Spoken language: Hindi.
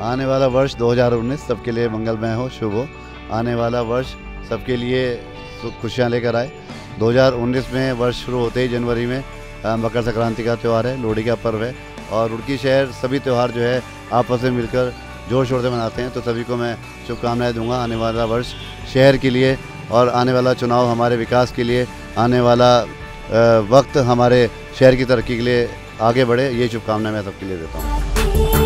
आने वाला वर्ष 2019 सबके लिए मंगलमय हो, शुभ हो। आने वाला वर्ष सबके लिए सुख खुशियाँ लेकर आए। 2019 में वर्ष शुरू होते ही जनवरी में मकर संक्रांति का त्यौहार है, लोहड़ी का पर्व है और रुड़की शहर सभी त्यौहार जो है आपस में मिलकर जोर शोर से मनाते हैं। तो सभी को मैं शुभकामनाएं दूंगा आने वाला वर्ष शहर के लिए और आने वाला चुनाव हमारे विकास के लिए, आने वाला वक्त हमारे शहर की तरक्की के लिए आगे बढ़े, ये शुभकामनाएं मैं सबके लिए देता हूँ।